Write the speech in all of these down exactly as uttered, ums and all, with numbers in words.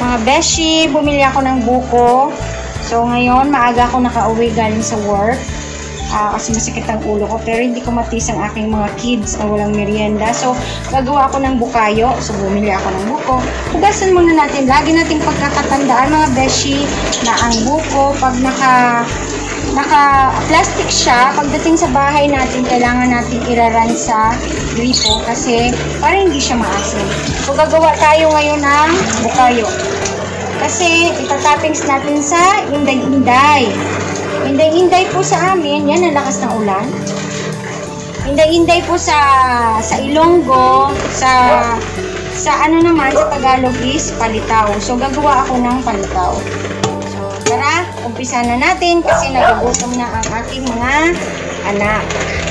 Mga beshi, bumili ako ng buko. So, ngayon, maaga ako nakauwi galing sa work. Uh, kasi masakit ang ulo ko. Pero hindi ko matis ang aking mga kids na walang merienda. So, gagawa ako ng bukayo. So, bumili ako ng buko. Hugasan muna natin. Lagi nating pagkakatandaan, mga beshi, na ang buko, pag naka, naka plastic siya, pagdating sa bahay natin, kailangan natin iraran sa gripo kasi para hindi siya maasim. So, gagawa tayo ngayon ng bukayo. Kasi, itatoppings natin sa inday-inday. Inday-inday po sa amin, yan ang lakas ng ulan. Inday-inday po sa sa Ilonggo, sa sa ano naman, sa Tagalog is palitaw. So, gagawa ako ng palitaw. So, tara, umpisa na natin kasi nagugutom na ang ating mga anak.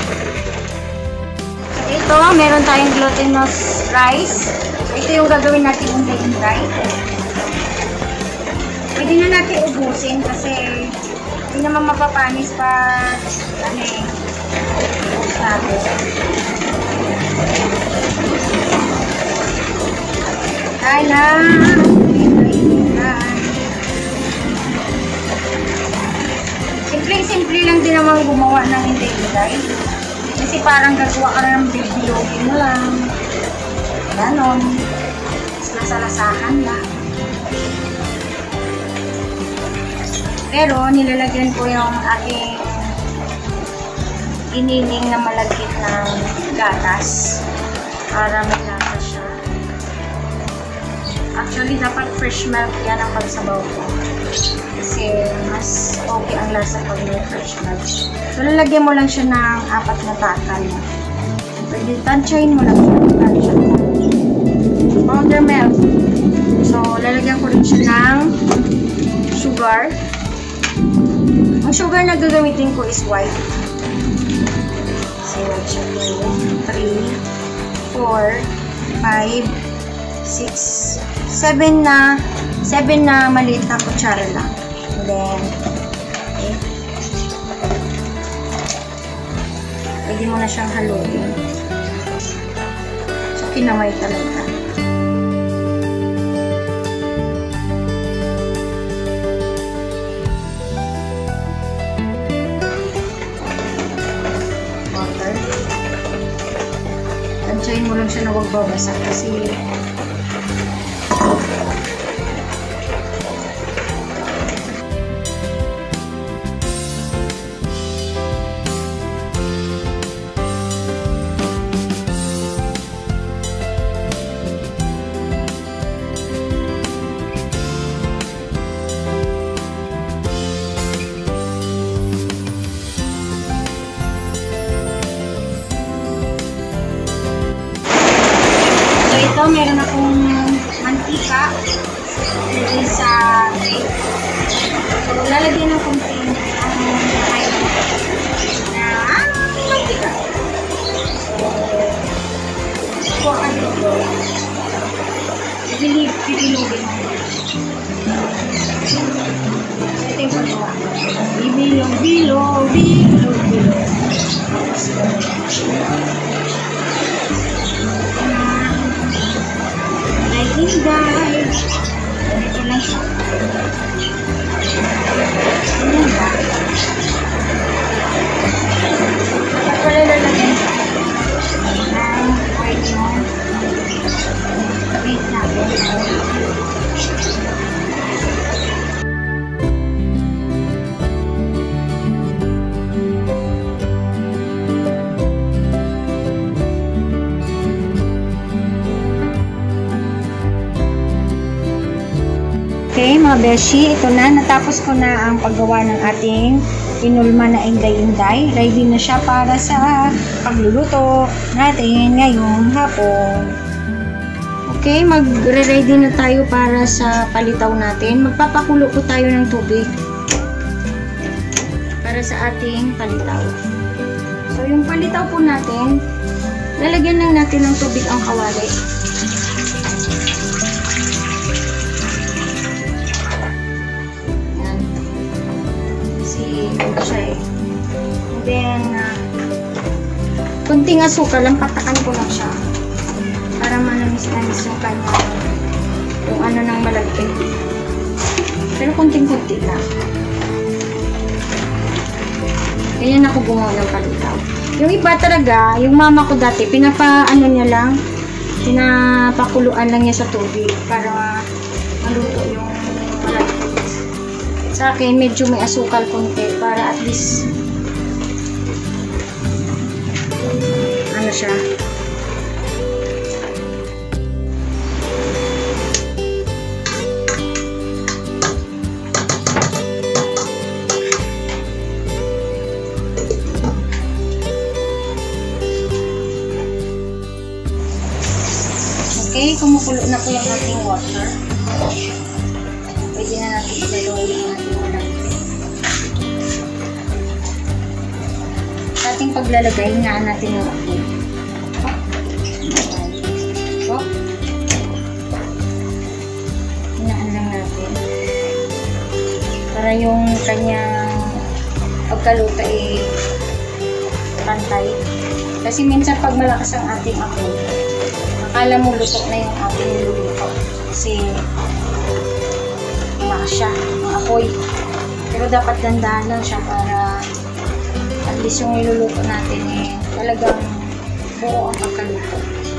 So, ito, meron tayong glutinous rice. So, ito yung gagawin natin inday-inday. Pwede na natin ubusin kasi hindi naman mapapanis pa ano eh, ubus natin. Kaya, simple-simple lang din naman gumawa ng inday-inday. Kasi parang gagawa ka na ng bibiyogin mo lang. Ganon. Mas nasalasahan lang. Pero, nilalagyan ko yung aking iniling na malagkit ng gatas para may lasa siya. Actually, dapat fresh milk yan ang pagsabaw ko. Kasi, mas okay ang lasa pag may fresh milk. So, lalagyan mo lang siya ng apat na takal. Pwede, tansyahin mo lang siya. Tansyahin. Powder milk. So, lalagyan ko rin siya ng sugar. Ang sugar na gagamitin ko is white. So, white siya two, three, four, five, six, seven na, seven na maliit na kutsara lang. And then, eight. Pwede mo na siyang haluin. So, kinamay talaga. Tansyahin mo lang siya na huwag babasa kasi ito, meron akong mantika dito sa tray. So, lalagyan ng konting ang kain na mantika. So, kuha ka dito. Bibilogin mo. Ito yung pagawa. Bibilog, bilog, bilog, bilog. Inday. Ito lang siya. Ayan ba? At pala lalagyan siya. Ang white yun. Wait natin. Okay, mga beshi, ito na. Natapos ko na ang paggawa ng ating inulma na inday-inday. Ready na siya para sa pagluluto natin ngayong hapon. Okay, magre-ready na tayo para sa palitaw natin. Magpapakulo po tayo ng tubig para sa ating palitaw. So, yung palitaw po natin, lalagyan lang natin ng tubig ang kawali. Ito siya eh. And then, uh, kunting asukal lang, patakan ko lang siya para manamis-namis yung kanyang yung ano ng malagkit. Pero kunting-kunti lang. Ganyan ako gumawa ng palitaw. Yung iba talaga, yung mama ko dati, pinapa-ano niya lang, pinapakuluan lang niya sa tubig para maluto yung malagkit. Sa akin, medyo may asukal konti para at least ano siya. Okay, kumukulo na po yung ating water. Pwede na natin idaloy yung ating malagkit. Sa ating paglalagay, hinaan natin yung apoy. So, hinaan lang natin. Para yung kanyang pagkaluto ay pantay. Kasi minsan pag malakas ang ating apoy, akala mo luto na yung ating niluluto kasi malakas siya ang apoy, pero dapat dandahan lang siya para at least yung niluluto natin eh talagang buo ang pagkaluto.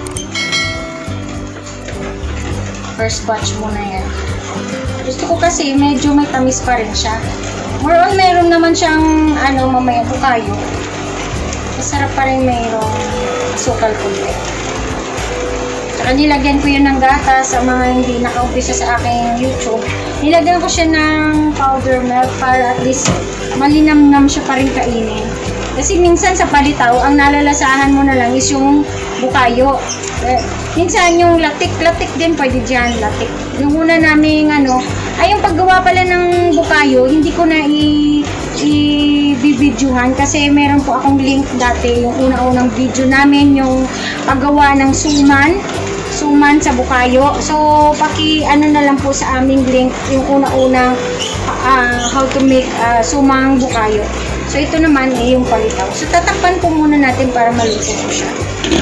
First batch muna yan. Gusto ko kasi medyo may tamis pa rin siya. More on meron naman siyang ano mamaya bukayo, masarap pa rin mayroong asukal kunti. Saka nilagyan ko yun ng gatas sa mga hindi nakaumpisa sa aking YouTube. Nilagyan ko siya ng powder milk para at least malinamnam siya pa rin kainin. Kasi minsan sa palitaw, ang nalalasahan mo na lang is yung bukayo. Eh, minsan yung latik-latik din pwede dyan, latik. Yung una naming ano, ay yung paggawa pala ng bukayo, hindi ko na i- i-videohan kasi meron po akong link dati, yung una-unang video namin, yung paggawa ng suman. suman sa bukayo. So, paki ano na lang po sa aming link yung una-unang uh, how to make uh, sumang bukayo. So, ito naman eh yung palitaw. So, tatakpan po muna natin para maluto po siya.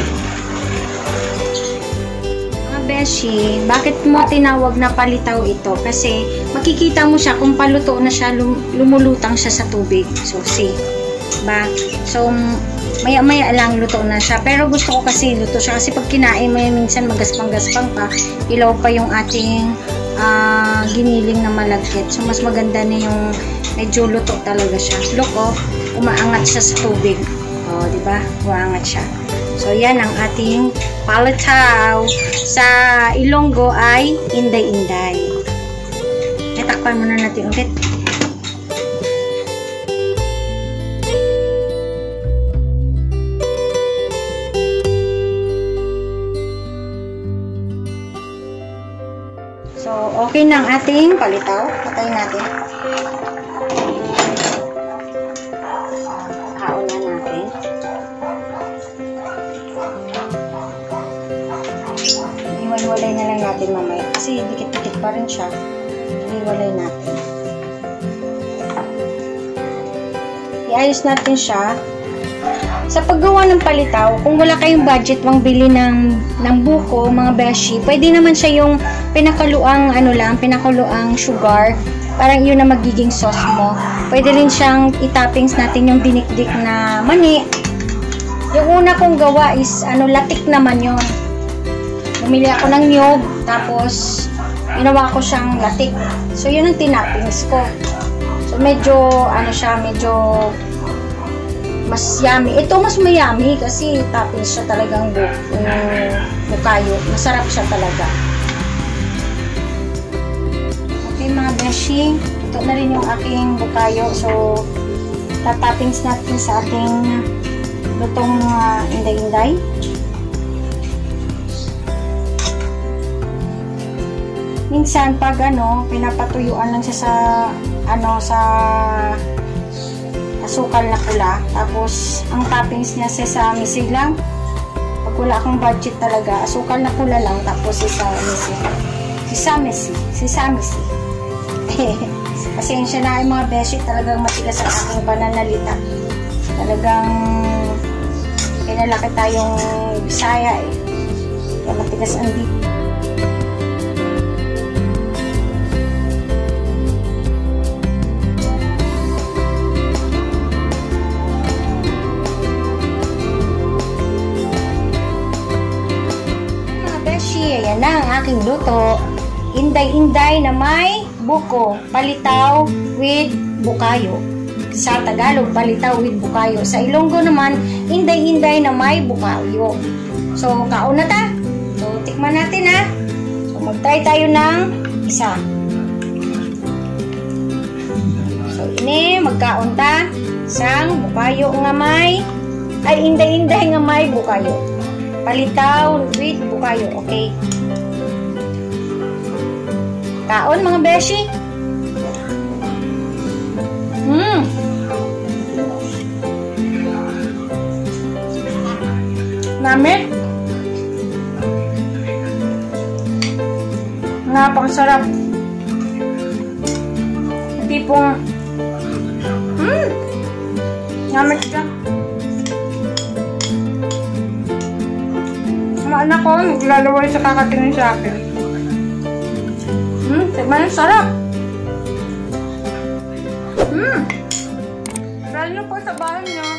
Mga beshi, bakit mo tinawag na palitaw ito? Kasi makikita mo siya kung paluto na siya, lum lumulutang siya sa tubig. So, see. Ba? So, maya-maya lang luto na siya. Pero gusto ko kasi luto siya. Kasi pag kinain mo yun, minsan magaspang-gaspang pa. Ilaw pa yung ating uh, giniling na malagkit. So, mas maganda na yung medyo luto talaga siya. Look, oh, umaangat siya sa tubig. Oh, di ba? Umaangat siya. So, yan ang ating palitaw. Sa Ilonggo ay inday-inday. Itakpan muna natin ulit. So, okay na ang ating palitaw. Patayin natin. Haon na natin. Iwalay na lang natin mamaya. Kasi dikit-dikit pa rin siya. Iwalay natin. I-ayos natin siya. Sa paggawa ng palitaw, kung wala kayong budget pang bili ng, ng buko, mga beshi, pwede naman siya yung pinakaluang, ano lang, pinakaluang sugar. Parang yun na magiging sauce mo. Pwede rin siyang itoppings natin yung dinikdik na mani. Yung una kong gawa is, ano, latik naman yun. Bumili ako ng niyog, tapos, ginawa ko siyang latik. So, yun ang tinoppings ko. So, medyo, ano siya, medyo mas yummy. Ito mas mayami kasi toppings siya talagang bu um, bukayo. Masarap siya talaga. Okay mga beshi, ito na rin yung aking bukayo. So, tatoppings natin sa ating lutong uh, inday-inday. Minsan pag ano, pinapatuyuan lang siya sa ano, sa asukal na pula. Tapos, ang toppings niya sesame seed lang. Pag wala akong budget talaga, asukal na pula lang. Tapos, sesame seed. Sesame seed. Sesame seed. Pasensya na yung mga beshi. Talagang matigas ang aking pananalita. Talagang pinalaki tayong Bisaya eh. Kaya matigas ang dito. aking luto. Inday-inday na may buko. Palitaw with bukayo. Sa Tagalog, palitaw with bukayo. Sa Ilonggo naman, inday-inday na may bukayo. So, kaon na ta. So, tikman natin ha. So, mag-try tayo ng isa. So, ini, magkaon ta. Isang bukayo nga may, ay, inday-inday nga may bukayo. Palitaw with bukayo, okay? Kaon, mga beshi. Hmm. Namit. Napakasarap. Tipong hmm. Namit ka. Mga anak ko, naglalaway sa kakatingin sa akin. Hmm, tignan yung sarap. Hmm. Try nyo po sa bahay nyo.